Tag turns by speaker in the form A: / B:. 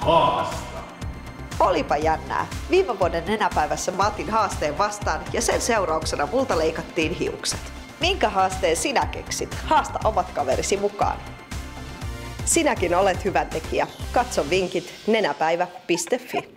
A: haasta.
B: Olipa jännää. Viime vuoden nenäpäivässä mä otin haasteen vastaan ja sen seurauksena multa leikattiin hiukset. Minkä haasteen sinä keksit? Haasta omat kaverisi mukaan. Sinäkin olet hyvän tekijä. Katso vinkit nenäpäivä.fi.